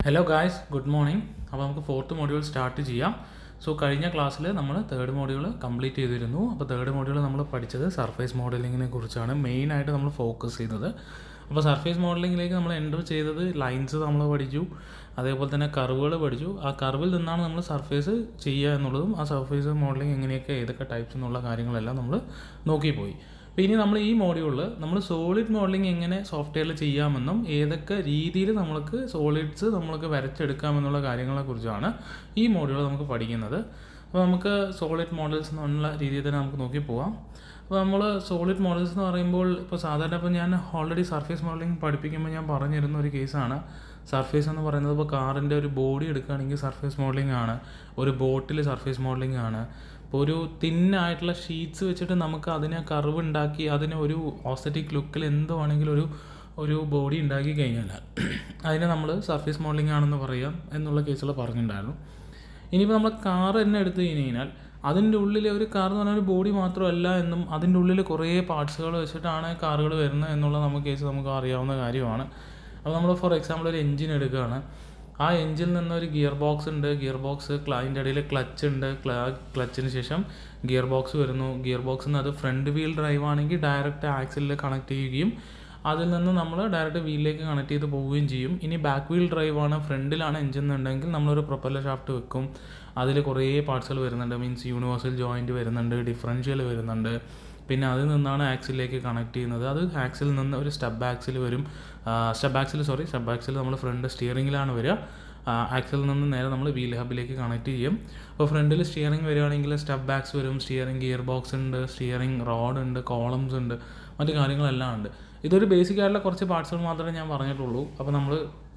Hello guys, good morning. അപ്പോൾ നമുക്ക് fourth module start ചെയ്യാം. സോ കഴിഞ്ഞ ക്ലാസ്സിൽ നമ്മൾ തേർഡ് മോഡ്യൂൾ കംപ്ലീറ്റ് ചെയ്തിരുന്നു. അപ്പോൾ തേർഡ് മോഡ്യൂൾ നമ്മൾ പഠിച്ചത് സർഫേസ് മോഡലിങ്ങിനെ കുറിച്ചാണ് മെയിനായിട്ട് നമ്മൾ ഫോക്കസ് ചെയ്തത്. അപ്പോൾ സർഫേസ് മോഡലിങ്ങിലേക്ക് നമ്മൾ എൻ്റർ ചെയ്തത് ലൈൻസ് നമ്മൾ പഠിച്ചു, അതേപോലെ തന്നെ കർവുകൾ പഠിച്ചു. ആ കർവിൽ നിന്നാണ് നമ്മൾ സർഫേസ് ചെയ്യുക എന്നുള്ളതും ആ സർഫേസ് മോഡലിംഗ് എങ്ങനെയൊക്കെ ഏതൊക്കെ ടൈപ്സ് എന്നുള്ള കാര്യങ്ങളെല്ലാം നമ്മൾ നോക്കിപ്പോയി. അപ്പോൾ ഇനി നമ്മൾ ഈ മോഡ്യൂളിൽ നമ്മൾ സോളിഡ് മോഡലിംഗ് എങ്ങനെ സോഫ്റ്റ്വെയറിൽ ചെയ്യാമെന്നും ഏതൊക്കെ രീതിയിൽ നമ്മൾക്ക് സോളിഡ്സ് നമ്മൾക്ക് വരച്ചെടുക്കാമെന്നുള്ള കാര്യങ്ങളെക്കുറിച്ചാണ് ഈ മോഡ്യൂൾ നമുക്ക് പഠിക്കുന്നത്. അപ്പോൾ നമുക്ക് സോളിഡ് മോഡൽസ് എന്നുള്ള രീതിയിൽ തന്നെ നമുക്ക് നോക്കി പോവാം. അപ്പോൾ നമ്മൾ സോളിഡ് മോഡൽസ് എന്ന് പറയുമ്പോൾ ഇപ്പോൾ സാധാരണ ഇപ്പോൾ ഞാൻ ഓൾറെഡി സർഫേസ് മോഡലിംഗ് പഠിപ്പിക്കുമ്പോൾ ഞാൻ പറഞ്ഞിരുന്ന ഒരു കേസാണ് സർഫേസ് എന്ന് പറയുന്നത്. ഇപ്പോൾ കാറിൻ്റെ ഒരു ബോഡി എടുക്കുകയാണെങ്കിൽ സർഫേസ് മോഡലിംഗ് ആണ്, ഒരു ബോട്ടിൽ സർഫേസ് മോഡലിംഗ് ആണ്. ഇപ്പോൾ ഒരു തിന്നായിട്ടുള്ള ഷീറ്റ്സ് വെച്ചിട്ട് നമുക്ക് അതിനെ കർവ് ഉണ്ടാക്കി അതിനെ ഒരു ഓസ്തറ്റിക് ലുക്കിൽ എന്ത് വേണമെങ്കിലും ഒരു ബോഡി ഉണ്ടാക്കി കഴിഞ്ഞാൽ അതിനെ നമ്മൾ സർഫേസ് മോഡലിംഗ് ആണെന്ന് പറയാം എന്നുള്ള കേസുകൾ പറഞ്ഞിട്ടുണ്ടായിരുന്നു. ഇനിയിപ്പോൾ നമ്മൾ കാർ തന്നെ എടുത്തു കഴിഞ്ഞാൽ അതിൻ്റെ ഉള്ളിൽ ഒരു കാർ എന്ന് പറഞ്ഞാൽ ഒരു ബോഡി മാത്രമല്ല എന്നും അതിൻ്റെ ഉള്ളിൽ കുറേ പാർട്സുകൾ വെച്ചിട്ടാണ് കാറുകൾ വരുന്നത് എന്നുള്ള നമുക്ക് അറിയാവുന്ന കാര്യമാണ്. അപ്പോൾ നമ്മൾ ഫോർ എക്സാമ്പിൾ ഒരു എൻജിൻ എടുക്കുകയാണ്. ആ എൻജിനിൽ നിന്ന് ഒരു ഗിയർ ബോക്സ് ഉണ്ട്, ഗിയർ ബോക്സ് അതിൻ്റെ ഇടയിൽ ക്ലച്ച് ഉണ്ട്, ക്ലച്ചിന് ശേഷം ഗിയർ ബോക്സ് വരുന്നു. ഗിയർ ബോക്സിൽ നിന്ന് അത് ഫ്രണ്ട് വീൽ ഡ്രൈവ് ആണെങ്കിൽ ഡയറക്റ്റ് ആക്സിലിൽ കണക്ട് ചെയ്യുകയും അതിൽ നിന്ന് നമ്മൾ ഡയറക്റ്റ് വീലിലേക്ക് കണക്ട് ചെയ്ത് പോവുകയും ചെയ്യും. ഇനി ബാക്ക് വീൽ ഡ്രൈവ് ആണ്, ഫ്രണ്ടിലാണ് എൻജിൻ എന്നുണ്ടെങ്കിൽ നമ്മളൊരു പ്രൊപ്പല്ലർ ഷാഫ്റ്റ് വെക്കും. അതിൽ കുറേ പാർട്സുകൾ വരുന്നുണ്ട്, മീൻസ് യൂണിവേഴ്സൽ ജോയിൻറ്റ് വരുന്നുണ്ട്, ഡിഫറൻഷ്യൽ വരുന്നുണ്ട്. പിന്നെ അതിൽ നിന്നാണ് ആക്സിലേക്ക് കണക്ട് ചെയ്യുന്നത്. അത് ആക്സിൽ നിന്ന് ഒരു സ്റ്റെപ്പ് ആക്സിൽ വരും. സ്റ്റെപ്പ് ആക്സിൽ നമ്മൾ ഫ്രണ്ട് സ്റ്റിയറിങ്ങിലാണ് വരിക. ആക്സിൽ നിന്ന് നേരെ നമ്മൾ വീൽ ഹബിലേക്ക് കണക്ട് ചെയ്യും. അപ്പോൾ ഫ്രണ്ടിൽ സ്റ്റിയറിംഗ് വരികയാണെങ്കിൽ സ്റ്റെപ്പ് ബാക്സ് വരും, സ്റ്റിയറിംഗ് ഗിയർ ബോക്സ് ഉണ്ട്, സ്റ്റിയറിംഗ് റോഡ് ഉണ്ട്, കോളംസ് ഉണ്ട്, മറ്റു കാര്യങ്ങളെല്ലാം ഉണ്ട്. ഇതൊരു ബേസിക് ആയിട്ടുള്ള കുറച്ച് പാർട്സുകൾ മാത്രമേ ഞാൻ പറഞ്ഞിട്ടുള്ളൂ. അപ്പോൾ നമ്മൾ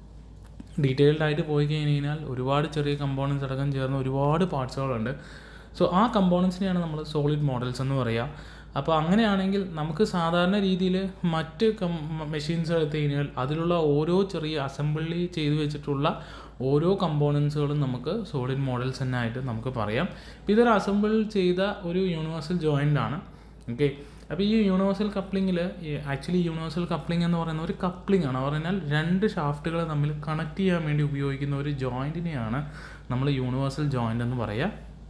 ഡീറ്റെയിൽഡ് ആയിട്ട് പോയി കഴിഞ്ഞാൽ ഒരുപാട് ചെറിയ കമ്പോണൻസ് അടക്കം ചേർന്ന് ഒരുപാട് പാർട്സുകളുണ്ട്. സോ ആ കമ്പോണൻസിനെയാണ് നമ്മൾ സോളിഡ് മോഡൽസ് എന്ന് പറയുക. അപ്പോൾ അങ്ങനെയാണെങ്കിൽ നമുക്ക് സാധാരണ രീതിയിൽ മറ്റ് മെഷീൻസ് എടുത്തു കഴിഞ്ഞാൽ അതിലുള്ള ഓരോ ചെറിയ അസംബ്ലി ചെയ്ത് വെച്ചിട്ടുള്ള ഓരോ കമ്പോണൻസുകളും നമുക്ക് സോളിഡ് മോഡൽസ് തന്നെ ആയിട്ട് നമുക്ക് പറയാം. ഇപ്പോൾ ഇതൊരു അസംബിൾ ചെയ്ത ഒരു യൂണിവേഴ്സൽ ജോയിൻ്റ് ആണ്. ഓക്കെ, അപ്പോൾ ഈ യൂണിവേഴ്സൽ കപ്ലിങ്ങിൽ ആക്ച്വലി യൂണിവേഴ്സൽ കപ്ലിംഗ് എന്ന് പറയുന്ന ഒരു കപ്ലിംഗ് ആണ്. പറഞ്ഞാൽ രണ്ട് ഷാഫ്റ്റുകൾ തമ്മിൽ കണക്ട് ചെയ്യാൻ വേണ്ടി ഉപയോഗിക്കുന്ന ഒരു ജോയിൻറ്റിനെയാണ് നമ്മൾ യൂണിവേഴ്സൽ ജോയിൻ്റ് എന്ന് പറയുക.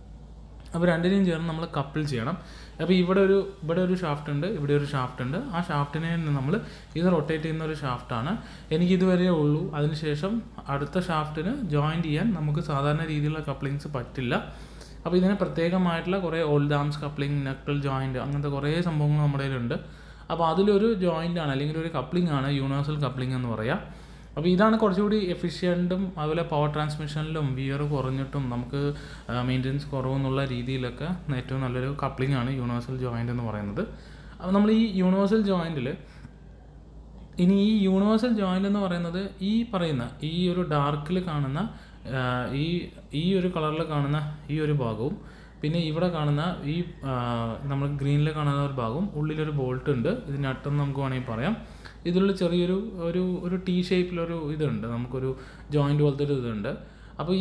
അപ്പോൾ രണ്ടിനെയും ചേർന്ന് നമ്മൾ കപ്പിൾ ചെയ്യണം. അപ്പോൾ ഇവിടെ ഒരു ഷാഫ്റ്റ് ഉണ്ട്, ഇവിടെ ഒരു ഷാഫ്റ്റ് ഉണ്ട്. ആ ഷാഫ്റ്റിനെ നമ്മൾ ഇത് റൊട്ടേറ്റ് ചെയ്യുന്ന ഒരു ഷാഫ്റ്റാണ്. എനിക്കിതുവരെ ഉള്ളൂ. അതിനുശേഷം അടുത്ത ഷാഫ്റ്റിന് ജോയിൻ ചെയ്യാൻ നമുക്ക് സാധാരണ രീതിയിലുള്ള കപ്ലിങ്സ് പറ്റില്ല. അപ്പോൾ ഇതിന് പ്രത്യേകമായിട്ടുള്ള കുറേ Oldham's coupling, knuckle joint, അങ്ങനത്തെ കുറേ സംഭവങ്ങൾ നമ്മുടെ കയ്യിലുണ്ട്. അപ്പോൾ അതിലൊരു ജോയിൻ്റാണ് അല്ലെങ്കിൽ ഒരു കപ്ലിംഗ് ആണ് യൂണിവേഴ്സൽ കപ്ലിംഗ് എന്ന് പറയുക. അപ്പോൾ ഇതാണ് കുറച്ചുകൂടി എഫിഷ്യൻറ്റും അതുപോലെ പവർ ട്രാൻസ്മിഷനിലും വിയർ കുറഞ്ഞിട്ടും നമുക്ക് മെയിൻ്റനൻസ് കുറവെന്നുള്ള രീതിയിലൊക്കെ ഏറ്റവും നല്ലൊരു കപ്ലിംഗ് ആണ് യൂണിവേഴ്സൽ ജോയിൻ്റ് എന്ന് പറയുന്നത്. അപ്പോൾ നമ്മൾ ഈ യൂണിവേഴ്സൽ ജോയിൻറ്റിൽ യൂണിവേഴ്സൽ ജോയിൻ്റ് എന്ന് പറയുന്നത് ഈ ഒരു ഡാർക്കിൽ കാണുന്ന ഈ ഒരു കളറിൽ കാണുന്ന ഈ ഒരു ഭാഗവും പിന്നെ ഇവിടെ കാണുന്ന നമ്മൾ ഗ്രീനിൽ കാണുന്ന ഒരു ഭാഗവും ഉള്ളിലൊരു ബോൾട്ട് ഉണ്ട്. ഇത് നട്ടെന്ന് നമുക്ക് വേണമെങ്കിൽ പറയാം. ഇതിലുള്ള ചെറിയൊരു ഒരു ടീ ഷേപ്പിലൊരു ഇതുണ്ട്, നമുക്കൊരു ജോയിൻറ്റ് പോലത്തെ ഒരു ഇതുണ്ട്. അപ്പോൾ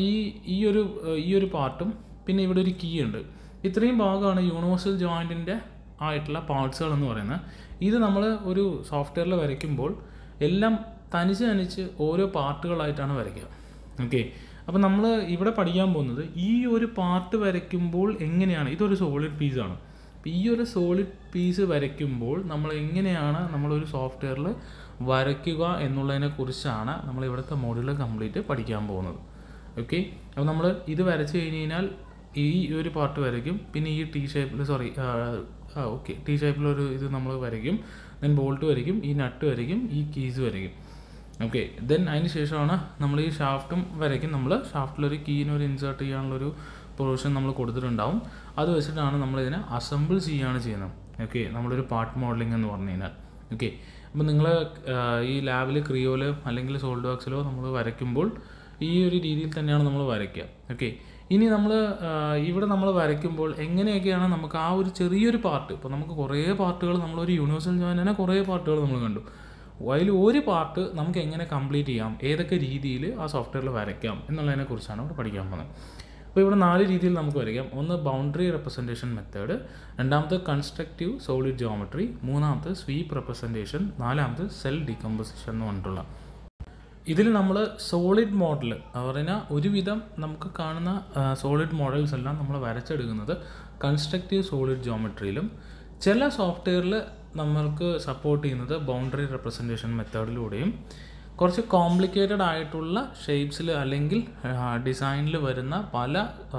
ഈ ഒരു പാർട്ടും പിന്നെ ഇവിടെ ഒരു കീ ഉണ്ട്. ഇത്രയും ഭാഗമാണ് യൂണിവേഴ്സൽ ജോയിൻറ്റിൻ്റെ ആയിട്ടുള്ള പാർട്സുകൾ എന്ന് പറയുന്നത്. ഇത് നമ്മൾ ഒരു സോഫ്റ്റ്വെയറിൽ വരയ്ക്കുമ്പോൾ എല്ലാം തനിച്ച് ഓരോ പാർട്ടുകളായിട്ടാണ് വരയ്ക്കുക. ഓക്കെ, അപ്പോൾ നമ്മൾ ഇവിടെ പഠിക്കാൻ പോകുന്നത് ഈ ഒരു പാർട്ട് വരയ്ക്കുമ്പോൾ എങ്ങനെയാണ്, ഇതൊരു സോളിഡ് പീസാണ്. അപ്പോൾ ഈ ഒരു സോളിഡ് പീസ് വരയ്ക്കുമ്പോൾ നമ്മൾ എങ്ങനെയാണ് നമ്മളൊരു സോഫ്റ്റ്വെയറിൽ വരയ്ക്കുക എന്നുള്ളതിനെ കുറിച്ചാണ് നമ്മൾ ഇവിടുത്തെ മോഡ്യൂൾ കംപ്ലീറ്റ് പഠിക്കാൻ പോകുന്നത്. ഓക്കെ, അപ്പോൾ നമ്മൾ ഇത് വരച്ച് കഴിഞ്ഞാൽ ഈ ഒരു പാർട്ട് വരയ്ക്കും, പിന്നെ ഈ ടീ ഷേപ്പിലൊരു ഇത് നമ്മൾ വരയ്ക്കും, ദെൻ ബോൾട്ട് വരയ്ക്കും, ഈ നട്ട് വരയ്ക്കും, ഈ കീസ് വരയ്ക്കും. ഓക്കെ, ദെൻ അതിന് ശേഷമാണ് നമ്മൾ ഈ ഷാഫ്റ്റും വരയ്ക്കും. നമ്മൾ ഷാഫ്റ്റിലൊരു കീനൊരു ഇൻസേർട്ട് ചെയ്യാനുള്ളൊരു പ്രൊവിഷൻ നമ്മൾ കൊടുത്തിട്ടുണ്ടാവും. അത് വെച്ചിട്ടാണ് നമ്മളിതിനെ അസംബിൾ ചെയ്യുന്നത്. ഓക്കെ, നമ്മളൊരു പാർട്ട് മോഡലിംഗ് എന്ന് പറഞ്ഞു കഴിഞ്ഞാൽ. ഓക്കെ, അപ്പോൾ നിങ്ങൾ ഈ ലാബിൽ ക്രിയോയിൽ അല്ലെങ്കിൽ സോൾഡ് വർക്സിലോ നമ്മൾ വരയ്ക്കുമ്പോൾ ഈ ഒരു രീതിയിൽ തന്നെയാണ് നമ്മൾ വരയ്ക്കുക. ഓക്കെ, ഇനി ഇവിടെ നമ്മൾ വരയ്ക്കുമ്പോൾ എങ്ങനെയൊക്കെയാണ് നമുക്ക് ആ ഒരു ചെറിയൊരു പാർട്ട്, ഇപ്പോൾ നമുക്ക് കുറേ പാർട്ടുകൾ, നമ്മളൊരു യൂണിവേഴ്സൽ ജോയിൻ്റ് തന്നെ കുറേ പാർട്ടുകൾ നമ്മൾ കണ്ടു. അതിൽ ഒരു പാർട്ട് നമുക്ക് എങ്ങനെ കംപ്ലീറ്റ് ചെയ്യാം, ഏതൊക്കെ രീതിയിൽ ആ സോഫ്റ്റ്വെയറിൽ വരയ്ക്കാം എന്നുള്ളതിനെ കുറിച്ചാണ് ഇവിടെ പഠിക്കാൻ പോകുന്നത്. അപ്പോൾ ഇവിടെ 4 രീതിയിൽ നമുക്ക് വരയ്ക്കാം. ഒന്ന് ബൗണ്ടറി റെപ്രസെൻറ്റേഷൻ മെത്തേഡ്, രണ്ടാമത്തെ കൺസ്ട്രക്റ്റീവ് സോളിഡ് ജോമെട്രി, മൂന്നാമത്തെ സ്വീപ്പ് റെപ്രസെൻറ്റേഷൻ, നാലാമത്തെ സെൽ ഡീകമ്പോസിഷൻ എന്ന് പറഞ്ഞിട്ടുള്ള. ഇതിൽ നമ്മൾ സോളിഡ് മോഡൽ പറഞ്ഞാൽ ഒരുവിധം നമുക്ക് കാണുന്ന സോളിഡ് മോഡൽസ് എല്ലാം നമ്മൾ വരച്ചെടുക്കുന്നത് കൺസ്ട്രക്റ്റീവ് സോളിഡ് ജോമെട്രിയിലും ചില സോഫ്റ്റ്വെയറിൽ നമ്മൾക്ക് സപ്പോർട്ട് ചെയ്യുന്നത് ബൗണ്ടറി റെപ്രസെൻറ്റേഷൻ മെത്തേഡിലൂടെയും കുറച്ച് കോംപ്ലിക്കേറ്റഡ് ആയിട്ടുള്ള ഷേപ്സിൽ അല്ലെങ്കിൽ ഡിസൈനിൽ വരുന്ന പല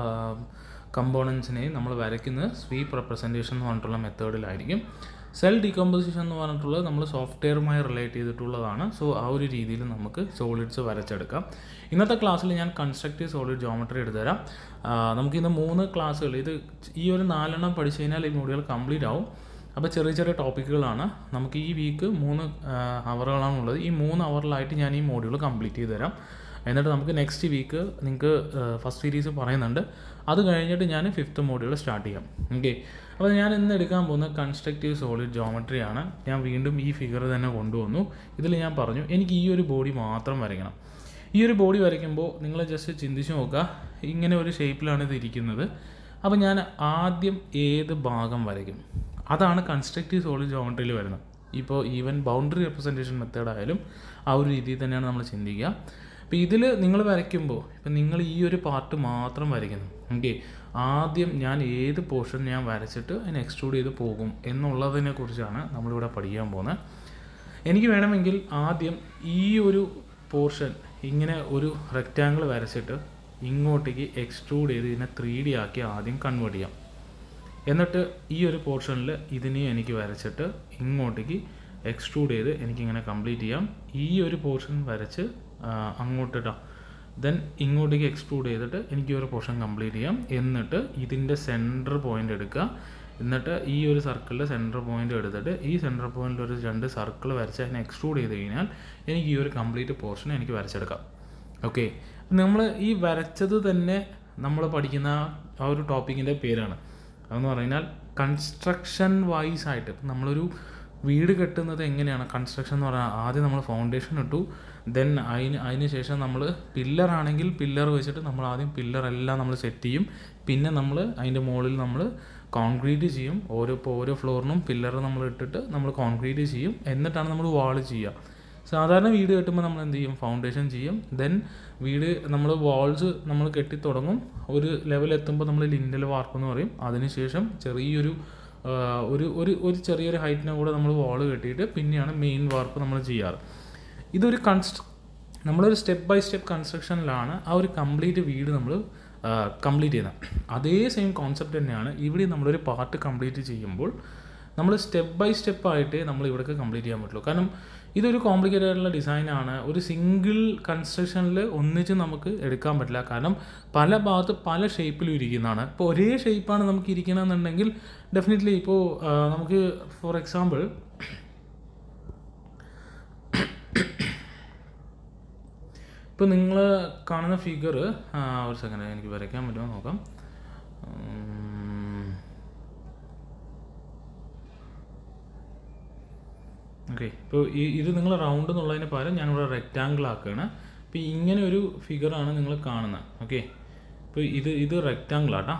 കമ്പോണൻസിനെയും നമ്മൾ വരയ്ക്കുന്നത് സ്വീപ്പ് റെപ്രസെൻറ്റേഷൻ എന്ന് പറഞ്ഞിട്ടുള്ള മെത്തേഡിലായിരിക്കും. സെൽ ഡീകമ്പോസിഷൻ എന്ന് പറഞ്ഞിട്ടുള്ളത് നമ്മൾ സോഫ്റ്റ്വെയറുമായി റിലേറ്റ് ചെയ്തിട്ടുള്ളതാണ്. സോ ആ ഒരു രീതിയിൽ നമുക്ക് സോളിഡ്സ് വരച്ചെടുക്കാം. ഇന്നത്തെ ക്ലാസ്സിൽ ഞാൻ കൺസ്ട്രക്റ്റീവ് സോളിഡ് ജോമെട്രി എടുത്തുതരാം. നമുക്കിന്ന് 3 ക്ലാസ്സുകൾ ഈ ഒരു 4 എണ്ണം പഠിച്ചു കഴിഞ്ഞാൽ ഈ മോഡ്യൂൾ കംപ്ലീറ്റ് ആവും. അപ്പോൾ ചെറിയ ചെറിയ ടോപ്പിക്കുകളാണ്. നമുക്ക് ഈ വീക്ക് 3 അവറുകളാണുള്ളത്. ഈ 3 അവറിലായിട്ട് ഞാൻ ഈ മോഡ്യൂൾ കംപ്ലീറ്റ് ചെയ്ത് തരാം. എന്നിട്ട് നമുക്ക് നെക്സ്റ്റ് വീക്ക് നിങ്ങൾക്ക് ഫസ്റ്റ് സീരീസ് പറയുന്നുണ്ട്. അത് കഴിഞ്ഞിട്ട് ഞാൻ 5th മോഡ്യൂൾ സ്റ്റാർട്ട് ചെയ്യാം. ഓക്കെ, അപ്പോൾ ഞാൻ ഇന്ന് എടുക്കാൻ പോകുന്ന കൺസ്ട്രക്റ്റീവ് സോളിഡ് ജോമെട്രിയാണ്. ഞാൻ വീണ്ടും ഈ ഫിഗർ തന്നെ കൊണ്ടുവന്നു. ഇതിൽ ഞാൻ പറഞ്ഞു എനിക്ക് ഈ ഒരു ബോഡി മാത്രം വരയ്ക്കണം. ഈ ഒരു ബോഡി വരയ്ക്കുമ്പോൾ നിങ്ങൾ ജസ്റ്റ് ചിന്തിച്ച് നോക്കുക, ഇങ്ങനെ ഒരു ഷേപ്പിലാണ് ഇത് ഇരിക്കുന്നത്. അപ്പോൾ ഞാൻ ആദ്യം ഏത് ഭാഗം വരയ്ക്കും? അതാണ് കൺസ്ട്രക്റ്റീവ് സോളിഡ് ജോമെട്രിയിൽ വരുന്നത്. ഇപ്പോൾ ഈവൻ ബൗണ്ടറി റെപ്രസെൻറ്റേഷൻ മെത്തേഡ് ആയാലും ആ ഒരു രീതിയിൽ തന്നെയാണ് നമ്മൾ ചിന്തിക്കുക. അപ്പോൾ ഇതിൽ നിങ്ങൾ വരയ്ക്കുമ്പോൾ ഇപ്പം നിങ്ങൾ ഈ ഒരു പാർട്ട് മാത്രം വരയ്ക്കുന്നു. ഓക്കെ, ആദ്യം ഞാൻ ഏത് പോർഷൻ ഞാൻ വരച്ചിട്ട് അതിനെ എക്സ്ട്രൂഡ് ചെയ്ത് പോകും എന്നുള്ളതിനെ കുറിച്ചാണ് നമ്മളിവിടെ പഠിക്കാൻ പോകുന്നത്. എനിക്ക് വേണമെങ്കിൽ ആദ്യം ഈ ഒരു പോർഷൻ ഇങ്ങനെ ഒരു റെക്റ്റാങ്കിൾ വരച്ചിട്ട് ഇങ്ങോട്ടേക്ക് എക്സ്ട്രൂഡ് ചെയ്ത് ഇതിനെ 3D ആക്കി ആദ്യം കൺവേർട്ട് ചെയ്യാം. എന്നിട്ട് ഈ ഒരു പോർഷനിൽ ഇതിനെ എനിക്ക് വരച്ചിട്ട് ഇങ്ങോട്ടേക്ക് എക്സ്ട്രൂഡ് ചെയ്ത് എനിക്കിങ്ങനെ കംപ്ലീറ്റ് ചെയ്യാം. ഈ ഒരു പോർഷൻ വരച്ച് അങ്ങോട്ടിടാം. ദെൻ ഇങ്ങോട്ടേക്ക് എക്സ്ട്രൂഡ് ചെയ്തിട്ട് എനിക്ക് ഒരു പോർഷൻ കംപ്ലീറ്റ് ചെയ്യാം. എന്നിട്ട് ഇതിൻ്റെ സെൻറ്റർ പോയിൻ്റ് എടുക്കുക. എന്നിട്ട് ഈ ഒരു സർക്കിളിൽ സെൻറ്റർ പോയിൻ്റ് എടുത്തിട്ട് ഈ സെൻറ്റർ പോയിൻ്റിൽ ഒരു 2 സർക്കിൾ വരച്ച് അതിനെ എക്സ്ട്രൂഡ് ചെയ്ത് കഴിഞ്ഞാൽ എനിക്ക് ഈ ഒരു കംപ്ലീറ്റ് പോർഷൻ എനിക്ക് വരച്ചെടുക്കാം. ഓക്കെ, നമ്മൾ ഈ വരച്ചത് തന്നെ നമ്മൾ പഠിക്കുന്ന ആ ഒരു ടോപ്പിക്കിൻ്റെ പേരാണ്. അതെന്ന് പറഞ്ഞാൽ കൺസ്ട്രക്ഷൻ വൈസ് ആയിട്ട് നമ്മളൊരു വീട് കെട്ടുന്നത് എങ്ങനെയാണ് കൺസ്ട്രക്ഷൻ എന്ന് പറഞ്ഞാൽ ആദ്യം നമ്മൾ ഫൗണ്ടേഷൻ ഇട്ടു. ദെൻ അതിന് ശേഷം നമ്മൾ പില്ലറാണെങ്കിൽ പില്ലർ വെച്ചിട്ട് നമ്മൾ ആദ്യം പില്ലറെല്ലാം നമ്മൾ സെറ്റ് ചെയ്യും. പിന്നെ നമ്മൾ അതിൻ്റെ മുകളിൽ നമ്മൾ കോൺക്രീറ്റ് ചെയ്യും. ഓരോ ഫ്ലോറിനും പില്ലർ നമ്മൾ ഇട്ടിട്ട് നമ്മൾ കോൺക്രീറ്റ് ചെയ്യും. എന്നിട്ടാണ് നമ്മൾ വാള് ചെയ്യുക. സാധാരണ വീട് കെട്ടുമ്പോൾ നമ്മൾ എന്ത് ചെയ്യും? ഫൗണ്ടേഷൻ ചെയ്യും. ദെൻ വീട് നമ്മൾ വാൾസ് നമ്മൾ കെട്ടി തുടങ്ങും. ഒരു ലെവൽ എത്തുമ്പോൾ നമ്മൾ ലിൻഡൽ വാർപ്പ് എന്ന് പറയും. അതിനുശേഷം ചെറിയൊരു ചെറിയൊരു ഹൈറ്റിനെ കൂടെ നമ്മൾ വാള് കെട്ടിയിട്ട് പിന്നെയാണ് മെയിൻ വാർപ്പ് നമ്മൾ ചെയ്യാറ്. ഇതൊരു നമ്മളൊരു സ്റ്റെപ്പ് ബൈ സ്റ്റെപ്പ് കൺസ്ട്രക്ഷനിലാണ് ആ ഒരു കംപ്ലീറ്റ് വീട് നമ്മൾ കംപ്ലീറ്റ് ചെയ്യുന്നത്. അതേ സെയിം കോൺസെപ്റ്റ് തന്നെയാണ് ഇവിടെ നമ്മളൊരു പാർട്ട് കംപ്ലീറ്റ് ചെയ്യുമ്പോൾ നമ്മൾ സ്റ്റെപ്പ് ബൈ സ്റ്റെപ്പായിട്ടേ നമ്മൾ ഇവിടേക്ക് കംപ്ലീറ്റ് ചെയ്യാൻ പറ്റുള്ളൂ. കാരണം ഇതൊരു കോംപ്ലിക്കേറ്റഡ് ആയിട്ടുള്ള ഡിസൈനാണ്. ഒരു സിംഗിൾ കൺസ്ട്രക്ഷനിൽ ഒന്നിച്ച് നമുക്ക് എടുക്കാൻ പറ്റില്ല. കാരണം പല ഭാഗത്ത് പല ഷേപ്പിലും ഇരിക്കുന്നതാണ്. ഇപ്പോൾ ഒരേ ഷേപ്പാണ് നമുക്ക് ഇരിക്കണമെന്നുണ്ടെങ്കിൽ ഡെഫിനറ്റ്ലി ഇപ്പോൾ നമുക്ക് ഫോർ എക്സാമ്പിൾ ഇപ്പോൾ നിങ്ങൾ കാണുന്ന ഫിഗർ ഒരു സെക്കൻഡ് എനിക്ക് വരയ്ക്കാൻ പറ്റുമോ നോക്കാം. ഓക്കെ, ഇപ്പോൾ ഇത് നിങ്ങൾ റൗണ്ട് എന്നുള്ളതിന് പകരം ഞാനിവിടെ റെക്റ്റാങ്കിൾ ആക്കുകയാണ്. ഇപ്പോൾ ഇങ്ങനെ ഒരു ഫിഗറാണ് നിങ്ങൾ കാണുന്നത്. ഓക്കെ, ഇപ്പോൾ ഇത് റെക്റ്റാങ്കിൾ ആട്ടാ.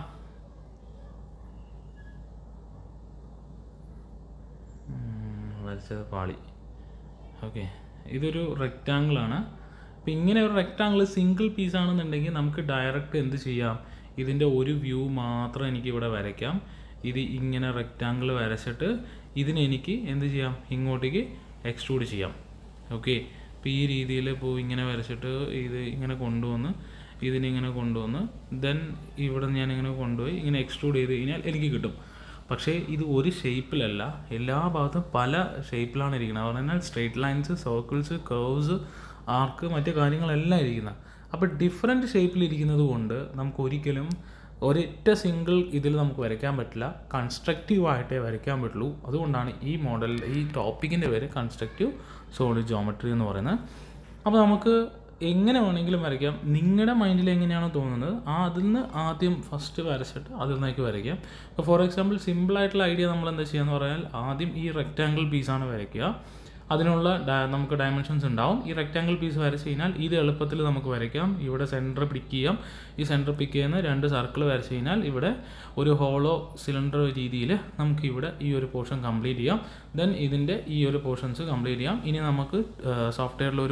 വരച്ചത് പാളി. ഓക്കെ, ഇതൊരു റെക്റ്റാങ്കിളാണ്. അപ്പോൾ ഇങ്ങനെ ഒരു റെക്റ്റാങ്കിൾ സിംഗിൾ പീസ് ആണെന്നുണ്ടെങ്കിൽ നമുക്ക് ഡയറക്റ്റ് എന്ത് ചെയ്യാം? ഇതിൻ്റെ ഒരു വ്യൂ മാത്രം എനിക്ക് ഇവിടെ വരയ്ക്കാം. ഇത് ഇങ്ങനെ റെക്റ്റാങ്കിൾ വരച്ചിട്ട് ഇതിനെനിക്ക് എന്ത് ചെയ്യാം? ഇങ്ങോട്ടേക്ക് എക്സ്ട്രൂഡ് ചെയ്യാം. ഓക്കെ, അപ്പോൾ ഈ രീതിയിൽ ഇപ്പോൾ ഇങ്ങനെ വരച്ചിട്ട് ഇത് ഇങ്ങനെ കൊണ്ടുവന്ന് ഇതിനിങ്ങനെ കൊണ്ടുവന്ന് ദെൻ ഇവിടെ ഞാനിങ്ങനെ കൊണ്ടുപോയി ഇങ്ങനെ എക്സ്ട്രൂഡ് ചെയ്ത് കഴിഞ്ഞാൽ എനിക്ക് കിട്ടും. പക്ഷേ ഇത് ഒരു ഷേപ്പിലല്ല, എല്ലാ ഭാഗത്തും പല ഷേപ്പിലാണ് ഇരിക്കുന്നത്. പറഞ്ഞാൽ straight lines, circles, curves, arc, മറ്റു കാര്യങ്ങളെല്ലാം ഇരിക്കുന്നത്. അപ്പോൾ ഡിഫറെൻറ്റ് ഷേപ്പിലിരിക്കുന്നത് കൊണ്ട് നമുക്ക് ഒരിക്കലും ഒരൊറ്റ സിംഗിൾ ഇതിൽ നമുക്ക് വരയ്ക്കാൻ പറ്റില്ല. കൺസ്ട്രക്റ്റീവായിട്ടേ വരയ്ക്കാൻ പറ്റുള്ളൂ. അതുകൊണ്ടാണ് ഈ മോഡൽ, ഈ ടോപ്പിക്കിൻ്റെ പേര് കൺസ്ട്രക്റ്റീവ് സോളിഡ് ജോമെട്രി എന്ന് പറയുന്നത്. അപ്പോൾ നമുക്ക് എങ്ങനെ വേണമെങ്കിലും വരയ്ക്കാം. നിങ്ങളുടെ മൈൻഡിൽ എങ്ങനെയാണോ തോന്നുന്നത് അതിൽ നിന്ന് ആദ്യം ഫസ്റ്റ് വരച്ചിട്ട് അതിൽ നിന്നേക്ക് വരയ്ക്കാം. ഇപ്പോൾ ഫോർ എക്സാമ്പിൾ സിമ്പിളായിട്ടുള്ള ഐഡിയ നമ്മൾ എന്താ ചെയ്യുക എന്ന് പറഞ്ഞാൽ ആദ്യം ഈ റെക്റ്റാങ്കിൾ പീസാണ് വരയ്ക്കുക. അതിനുള്ള നമുക്ക് ഡയമെൻഷൻസ് ഉണ്ടാവും. ഈ റെക്റ്റാങ്കിൾ പീസ് വരച്ച് കഴിഞ്ഞാൽ ഇത് എളുപ്പത്തിൽ നമുക്ക് വരയ്ക്കാം. ഇവിടെ സെൻറ്റർ പിക്ക് ചെയ്യാം. ഈ സെൻറ്റർ പിക്ക് ചെയ്യുന്ന 2 സർക്കിൾ വരച്ച് കഴിഞ്ഞാൽ ഇവിടെ ഒരു ഹോളോ സിലിണ്ടർ രീതിയിൽ നമുക്ക് ഇവിടെ ഈ ഒരു പോർഷൻ കംപ്ലീറ്റ് ചെയ്യാം. ദെൻ ഇതിൻ്റെ ഈ ഒരു പോർഷൻസ് കംപ്ലീറ്റ് ചെയ്യാം. ഇനി നമുക്ക് സോഫ്റ്റ്വെയറിലൊരു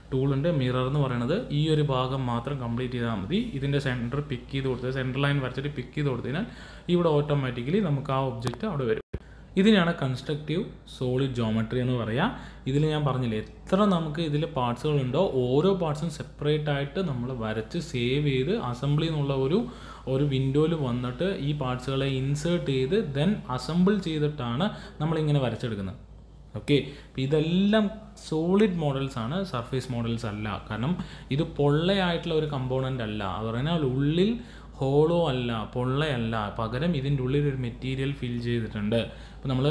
ടൂൾ ഉണ്ട്. മിറർ എന്ന് പറയുന്നത് ഈ ഒരു ഭാഗം മാത്രം കംപ്ലീറ്റ് ചെയ്താൽ മതി. ഇതിൻ്റെ സെൻറ്റർ പിക്ക് ചെയ്ത് കൊടുത്ത് സെൻറ്റർ ലൈൻ വരച്ചിട്ട് പിക്ക് ചെയ്ത് കൊടുത്തതിനാൽ ഇവിടെ ഓട്ടോമാറ്റിക്കലി നമുക്ക് ആ ഒബ്ജക്റ്റ് അവിടെ വരും. ഇതിനാണ് കൺസ്ട്രക്റ്റീവ് സോളിഡ് ജോമെട്രി എന്ന് പറയുക. ഇതിൽ ഞാൻ പറഞ്ഞില്ലേ എത്ര നമുക്ക് ഇതിൽ പാർട്സുകളുണ്ടോ ഓരോ പാർട്സും സെപ്പറേറ്റ് ആയിട്ട് നമ്മൾ വരച്ച് സേവ് ചെയ്ത് അസംബ്ലി എന്നുള്ള ഒരു വിൻഡോയിൽ വന്നിട്ട് ഈ പാർട്സുകളെ ഇൻസേർട്ട് ചെയ്ത് ദെൻ അസംബിൾ ചെയ്തിട്ടാണ് നമ്മളിങ്ങനെ വരച്ചെടുക്കുന്നത്. ഓക്കെ, അപ്പോൾ ഇതെല്ലാം സോളിഡ് മോഡൽസ് ആണ്, സർഫേസ് മോഡൽസ് അല്ല. കാരണം ഇത് പൊള്ളയായിട്ടുള്ള ഒരു കമ്പോണൻ്റ് അല്ല. അത് പറഞ്ഞാൽ ഉള്ളിൽ ഹോളോ അല്ല, പൊള്ളയല്ല, പകരം ഇതിൻ്റെ ഉള്ളിൽ ഒരു മെറ്റീരിയൽ ഫിൽ ചെയ്തിട്ടുണ്ട്. ഇപ്പോൾ നമ്മൾ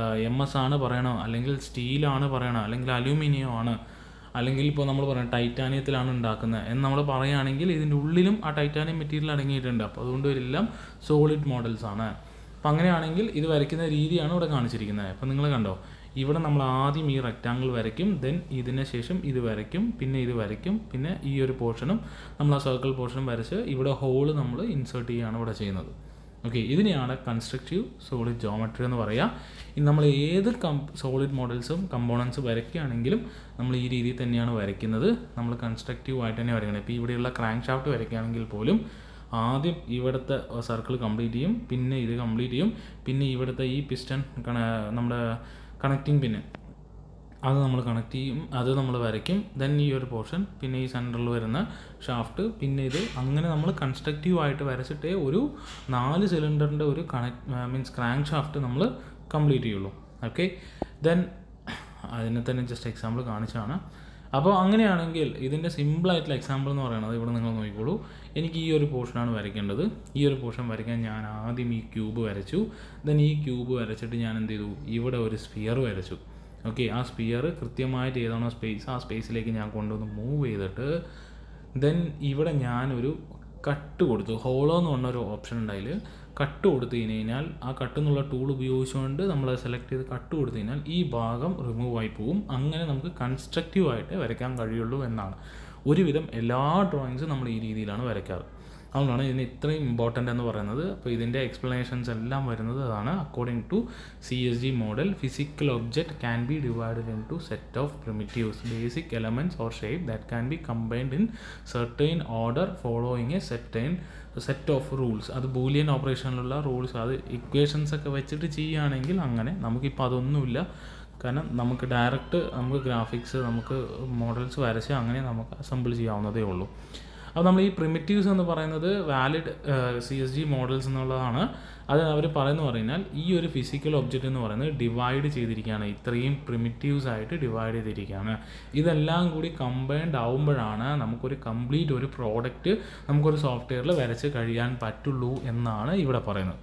MS ആണ് പറയണോ, അല്ലെങ്കിൽ സ്റ്റീലാണ് പറയണോ, അല്ലെങ്കിൽ അലൂമിനിയം ആണ്, അല്ലെങ്കിൽ ഇപ്പോൾ നമ്മൾ പറയണം ടൈറ്റാനിയത്തിലാണ് ഉണ്ടാക്കുന്നത് എന്ന് നമ്മൾ പറയുകയാണെങ്കിൽ ഇതിൻ്റെ ഉള്ളിലും ആ ടൈറ്റാനിയം മെറ്റീരിയൽ അടങ്ങിയിട്ടുണ്ട്. അപ്പോൾ അതുകൊണ്ട് ഇതെല്ലാം സോളിഡ് മോഡൽസ് ആണ്. അപ്പം അങ്ങനെയാണെങ്കിൽ ഇത് വരയ്ക്കുന്ന രീതിയാണ് ഇവിടെ കാണിച്ചിരിക്കുന്നത്. അപ്പോൾ നിങ്ങൾ കണ്ടോ, ഇവിടെ നമ്മൾ ആദ്യം ഈ റെക്റ്റാങ്കിൾ വരയ്ക്കും, ദെൻ ഇതിന് ശേഷം ഇത് വരയ്ക്കും, പിന്നെ ഇത് വരയ്ക്കും, പിന്നെ ഈ ഒരു പോർഷനും നമ്മൾ ആ സർക്കിൾ പോർഷനും വരച്ച് ഇവിടെ ഹോള് നമ്മൾ ഇൻസേർട്ട് ചെയ്യുകയാണ് ഇവിടെ ചെയ്യുന്നത്. ഓക്കെ, ഇതിനെയാണ് കൺസ്ട്രക്റ്റീവ് സോളിഡ് ജോമെട്രി എന്ന് പറയുക. ഇനി നമ്മൾ ഏത് സോളിഡ് മോഡൽസും കമ്പോണൻസ് വരയ്ക്കുകയാണെങ്കിലും നമ്മൾ ഈ രീതിയിൽ തന്നെയാണ് വരയ്ക്കുന്നത്. നമ്മൾ കൺസ്ട്രക്റ്റീവ് ആയിട്ട് തന്നെ വരയ്ക്കുന്നത്. ഇപ്പോൾ ഇവിടെയുള്ള ക്രാങ്ക് ഷാഫ്റ്റ് വരയ്ക്കുകയാണെങ്കിൽ പോലും ആദ്യം ഇവിടുത്തെ സർക്കിൾ കംപ്ലീറ്റ് ചെയ്യും, പിന്നെ ഇത് കംപ്ലീറ്റ് ചെയ്യും, പിന്നെ ഇവിടുത്തെ ഈ പിസ്റ്റൺ നമ്മുടെ കണക്റ്റിംഗ് പിന്നെ അത് നമ്മൾ കണക്ട് ചെയ്യും, അത് നമ്മൾ വരയ്ക്കും, ദെൻ ഈ ഒരു പോർഷൻ, പിന്നെ ഈ സെൻറ്ററിൽ വരുന്ന ഷാഫ്റ്റ്, പിന്നെ ഇത് അങ്ങനെ നമ്മൾ കൺസ്ട്രക്റ്റീവായിട്ട് വരച്ചിട്ടേ ഒരു 4 സിലിണ്ടറിൻ്റെ ഒരു മീൻസ് ക്രാങ്ക് ഷാഫ്റ്റ് നമ്മൾ കംപ്ലീറ്റ് ചെയ്യുള്ളൂ. ഓക്കെ, ദെൻ അതിനെ തന്നെ ജസ്റ്റ് എക്സാമ്പിൾ കാണിച്ചാണ്. അപ്പോൾ അങ്ങനെയാണെങ്കിൽ ഇതിൻ്റെ സിമ്പിളായിട്ടുള്ള എക്സാമ്പിൾ എന്ന് പറയുന്നത് ഇവിടെ നിങ്ങൾ നോക്കിക്കോളൂ. എനിക്ക് ഈ ഒരു പോർഷനാണ് വരയ്ക്കേണ്ടത്. ഈ ഒരു പോർഷൻ വരയ്ക്കാൻ ഞാൻ ആദ്യം ഈ ക്യൂബ് വരച്ചു. ദെൻ ഈ ക്യൂബ് വരച്ചിട്ട് ഞാൻ എന്ത് ചെയ്തു, ഇവിടെ ഒരു സ്ഫിയർ വരച്ചു. ഓക്കെ, ആ സ്ഫിയർ കൃത്യമായിട്ട് ഏതാണോ സ്പേസ് ആ സ്പേസിലേക്ക് ഞാൻ കൊണ്ടുവന്ന് മൂവ് ചെയ്തിട്ട് ദെൻ ഇവിടെ ഞാനൊരു കട്ട് കൊടുത്തു. ഹോളോ എന്ന് പറഞ്ഞൊരു ഓപ്ഷൻ ഉണ്ടായില് കട്ട് കൊടുത്തു കഴിഞ്ഞാൽ ആ കട്ട് എന്നുള്ള ടൂൾ ഉപയോഗിച്ചുകൊണ്ട് നമ്മൾ സെലക്ട് ചെയ്ത് കട്ട് കൊടുത്തു കഴിഞ്ഞാൽ ഈ ഭാഗം റിമൂവ് ആയി പോവും. അങ്ങനെ നമുക്ക് കൺസ്ട്രക്റ്റീവായിട്ട് വരയ്ക്കാൻ കഴിയുള്ളൂ എന്നാണ്. ഒരുവിധം എല്ലാ ഡ്രോയിങ്സും നമ്മൾ ഈ രീതിയിലാണ് വരയ്ക്കാറ്. അതുകൊണ്ടാണ് ഇതിന് ഇത്രയും ഇമ്പോർട്ടൻ്റ് എന്ന് പറയുന്നത്. അപ്പോൾ ഇതിൻ്റെ എക്സ്പ്ലനേഷൻസ് എല്ലാം വരുന്നത് അതാണ്. According to CSG model, physical object can be divided into set of primitives, basic elements or shape that can be combined in certain order following a set of rules. അത് Boolean ഓപ്പറേഷനിലുള്ള rules, അത് equations ഒക്കെ വെച്ചിട്ട് ചെയ്യുകയാണെങ്കിൽ അങ്ങനെ. നമുക്കിപ്പോൾ അതൊന്നുമില്ല. കാരണം നമുക്ക് ഡയറക്റ്റ് നമുക്ക് ഗ്രാഫിക്സ് നമുക്ക് മോഡൽസ് വരച്ച് അങ്ങനെ നമുക്ക് അസംബിൾ ചെയ്യാവുന്നതേ ഉള്ളൂ. അപ്പോൾ നമ്മൾ ഈ പ്രിമിറ്റീവ്സ് എന്ന് പറയുന്നത് വാലിഡ് CSG മോഡൽസ് എന്നുള്ളതാണ്. അത് അവർ പറയുന്നത് പറഞ്ഞാൽ ഈ ഒരു ഫിസിക്കൽ ഒബ്ജക്റ്റ് എന്ന് പറയുന്നത് ഡിവൈഡ് ചെയ്തിരിക്കുകയാണ്, ഇത്രയും പ്രിമിറ്റീവ്സ് ആയിട്ട് ഡിവൈഡ് ചെയ്തിരിക്കുകയാണ്. ഇതെല്ലാം കൂടി കമ്പൈൻഡ് ആവുമ്പോഴാണ് നമുക്കൊരു കംപ്ലീറ്റ് ഒരു പ്രോഡക്റ്റ് നമുക്കൊരു സോഫ്റ്റ്വെയറിൽ വരച്ച് കഴിയാൻ പറ്റുള്ളൂ എന്നാണ് ഇവിടെ പറയുന്നത്.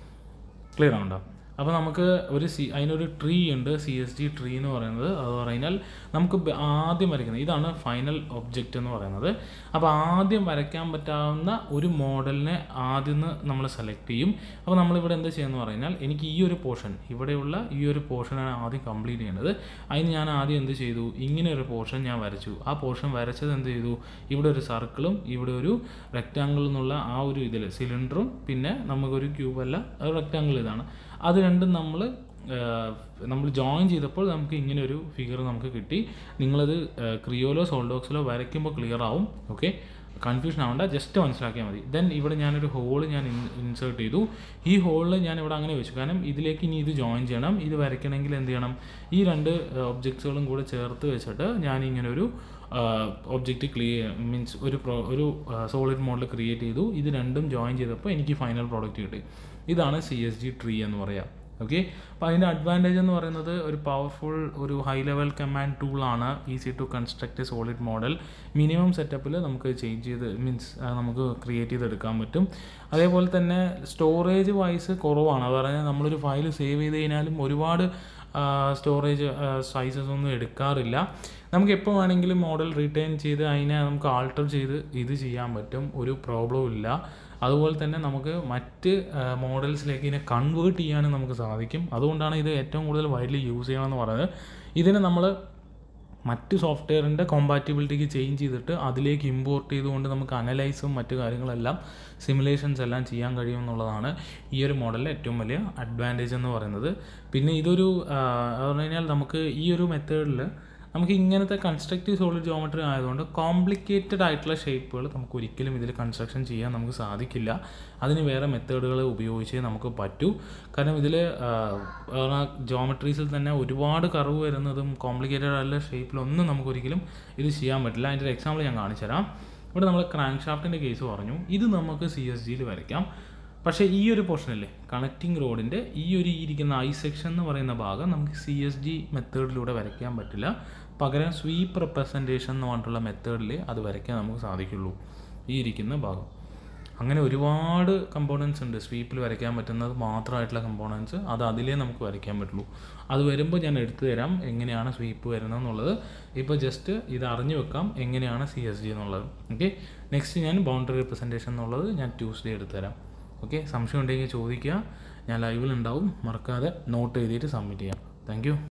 ക്ലിയർ ആവുണ്ടോ? അപ്പോൾ നമുക്ക് അതിനൊരു ട്രീ ഉണ്ട്, CSG ട്രീ എന്ന് പറയുന്നത്. അത് പറഞ്ഞാൽ നമുക്ക് ആദ്യം വരയ്ക്കുന്നത് ഇതാണ് ഫൈനൽ ഒബ്ജക്റ്റ് എന്ന് പറയുന്നത്. അപ്പോൾ ആദ്യം വരയ്ക്കാൻ പറ്റാവുന്ന ഒരു മോഡലിനെ ആദ്യം നമ്മൾ സെലക്ട് ചെയ്യും. അപ്പോൾ നമ്മളിവിടെ എന്താ ചെയ്യുന്നത് പറഞ്ഞാൽ എനിക്ക് ഈ ഒരു പോർഷൻ, ഇവിടെയുള്ള ഈ ഒരു പോർഷനാണ് ആദ്യം കംപ്ലീറ്റ് ചെയ്യേണ്ടത്. അതിന് ഞാൻ ആദ്യം എന്ത് ചെയ്തു, ഇങ്ങനെ ഒരു പോർഷൻ ഞാൻ വരച്ചു. ആ പോർഷൻ വരച്ചത് എന്ത് ചെയ്തു, ഇവിടെ ഒരു സർക്കിളും ഇവിടെ ഒരു റെക്റ്റാങ്കിൾ എന്നുള്ള ആ ഒരു ഇതിൽ സിലിണ്ടറും പിന്നെ നമുക്കൊരു ക്യൂബല്ല റെക്റ്റാങ്കിൾ ഇതാണ്. അത് രണ്ടും നമ്മൾ ജോയിൻ ചെയ്തപ്പോൾ നമുക്ക് ഇങ്ങനെ ഒരു ഫിഗർ നമുക്ക് കിട്ടി. നിങ്ങളത് ക്രിയോലോ സോൾഡോക്സിലോ വരയ്ക്കുമ്പോൾ ക്ലിയർ ആവും. ഓക്കെ, കൺഫ്യൂഷൻ ആവണ്ട, ജസ്റ്റ് മനസ്സിലാക്കിയാൽ മതി. ദെൻ ഇവിടെ ഞാനൊരു ഹോള് ഞാൻ ഇൻസേർട്ട് ചെയ്തു. ഈ ഹോളിൽ ഞാൻ ഇവിടെ അങ്ങനെ വെച്ചു, കാരണം ഇതിലേക്ക് ഇനി ഇത് ജോയിൻ ചെയ്യണം. ഇത് വരയ്ക്കണമെങ്കിൽ എന്ത് ചെയ്യണം, ഈ രണ്ട് ഒബ്ജക്ട്സുകളും കൂടെ ചേർത്ത് വെച്ചിട്ട് ഞാനിങ്ങനെ ഒരു ഒബ്ജക്റ്റ് മീൻസ് ഒരു സോളിഡ് മോഡൽ ക്രിയേറ്റ് ചെയ്തു. ഇത് രണ്ടും ജോയിൻ ചെയ്തപ്പോൾ എനിക്ക് ഫൈനൽ പ്രോഡക്റ്റ് കിട്ടി. ഇതാണ് CSG ട്രീ എന്ന് പറയാം. ഓക്കെ, അപ്പോൾ അതിൻ്റെ അഡ്വാൻറ്റേജ് എന്ന് പറയുന്നത് ഒരു പവർഫുൾ ഒരു ഹൈ ലെവൽ കമാൻഡ് ടൂളാണ്. Easy to construct a solid model. Minimum സെറ്റപ്പിൽ നമുക്ക് ചേഞ്ച് ചെയ്ത് മീൻസ് നമുക്ക് ക്രിയേറ്റ് ചെയ്തെടുക്കാൻ പറ്റും. അതേപോലെ തന്നെ സ്റ്റോറേജ് വൈസ് കുറവാണ്. അത് പറഞ്ഞാൽ നമ്മളൊരു ഫയൽ സേവ് ചെയ്ത് കഴിഞ്ഞാലും ഒരുപാട് സ്റ്റോറേജ് സൈസസ് ഒന്നും എടുക്കാറില്ല. നമുക്ക് എപ്പോൾ വേണമെങ്കിലും മോഡൽ റിട്ടേൺ ചെയ്ത് അതിനെ നമുക്ക് ആൾട്ടർ ചെയ്ത് ഇത് ചെയ്യാൻ പറ്റും, ഒരു പ്രോബ്ലവും ഇല്ല. അതുപോലെ തന്നെ നമുക്ക് മറ്റ് മോഡൽസിലേക്ക് ഇതിനെ കൺവേർട്ട് ചെയ്യാനും നമുക്ക് സാധിക്കും. അതുകൊണ്ടാണ് ഇത് ഏറ്റവും കൂടുതൽ വൈഡ്ലി യൂസ് ചെയ്യണമെന്ന് പറയുന്നത്. ഇതിനെ നമ്മൾ മറ്റ് സോഫ്റ്റ്വെയറിൻ്റെ കോമ്പാറ്റിബിലിറ്റിക്ക് ചേഞ്ച് ചെയ്തിട്ട് അതിലേക്ക് ഇമ്പോർട്ട് ചെയ്തുകൊണ്ട് നമുക്ക് അനലൈസും മറ്റു കാര്യങ്ങളെല്ലാം സിമുലേഷൻസ് എല്ലാം ചെയ്യാൻ കഴിയുമെന്നുള്ളതാണ് ഈ ഒരു മോഡലിലെ ഏറ്റവും വലിയ അഡ്വാൻറ്റേജ് എന്ന് പറയുന്നത്. പിന്നെ ഇതൊരു പറഞ്ഞു കഴിഞ്ഞാൽ നമുക്ക് ഈ ഒരു മെത്തേഡിൽ നമുക്ക് ഇങ്ങനത്തെ കൺസ്ട്രക്റ്റീവ് സോളിഡ് ജോമെട്രി ആയതുകൊണ്ട് കോംപ്ലിക്കേറ്റഡ് ആയിട്ടുള്ള ഷേപ്പുകൾ നമുക്ക് ഒരിക്കലും ഇതിൽ കൺസ്ട്രക്ഷൻ ചെയ്യാൻ നമുക്ക് സാധിക്കില്ല. അതിന് വേറെ മെത്തേഡുകൾ ഉപയോഗിച്ചേ നമുക്ക് പറ്റൂ. കാരണം ഇതിൽ ജോമെട്രീസിൽ തന്നെ ഒരുപാട് കർവ് വരുന്നതും കോംപ്ലിക്കേറ്റഡ് ആയിട്ടുള്ള ഷേപ്പിലൊന്നും നമുക്കൊരിക്കലും ഇത് ചെയ്യാൻ പറ്റില്ല. അതിൻ്റെ ഒരു എക്സാമ്പിൾ ഞാൻ കാണിച്ചു തരാം. ഇവിടെ നമ്മൾ ക്രാങ്ക് ഷാഫ്റ്റിൻ്റെ കേസ് പറഞ്ഞു. ഇത് നമുക്ക് CSGയിൽ വരയ്ക്കാം. പക്ഷേ ഈ ഒരു പോർഷനല്ലേ കണക്റ്റിംഗ് റോഡിൻ്റെ ഈ ഇരിക്കുന്ന ഐ സെക്ഷൻ എന്ന് പറയുന്ന ഭാഗം നമുക്ക് CSG മെത്തേഡിലൂടെ വരയ്ക്കാൻ പറ്റില്ല. പകരം സ്വീപ്പ് റെപ്രസെൻറ്റേഷൻ എന്ന് പറഞ്ഞിട്ടുള്ള മെത്തേഡിൽ അത് വരയ്ക്കാൻ നമുക്ക് സാധിക്കുള്ളൂ. ഈ ഇരിക്കുന്ന ഭാഗം അങ്ങനെ ഒരുപാട് കമ്പോണൻസ് ഉണ്ട്. സ്വീപ്പിൽ വരയ്ക്കാൻ പറ്റുന്നത് മാത്രമായിട്ടുള്ള കമ്പോണൻസ് അത് അതിലേ നമുക്ക് വരയ്ക്കാൻ പറ്റുള്ളൂ. അത് വരുമ്പോൾ ഞാൻ എടുത്തു തരാം എങ്ങനെയാണ് സ്വീപ്പ് വരുന്നത് എന്നുള്ളത്. ഇപ്പോൾ ജസ്റ്റ് ഇത് അറിഞ്ഞു വെക്കാം എങ്ങനെയാണ് CSG എന്നുള്ളത്. ഓക്കെ, നെക്സ്റ്റ് ഞാൻ ബൗണ്ടറി റെപ്രസെൻറ്റേഷൻ എന്നുള്ളത് ഞാൻ ട്യൂസ്ഡേ എടുത്തു തരാം. ഓക്കെ, സംശയം ഉണ്ടെങ്കിൽ ചോദിക്കുക. ഞാൻ ലൈവിൽ ഉണ്ടാവും. മറക്കാതെ നോട്ട് എഴുതിയിട്ട് സബ്മിറ്റ് ചെയ്യാം. Thank U.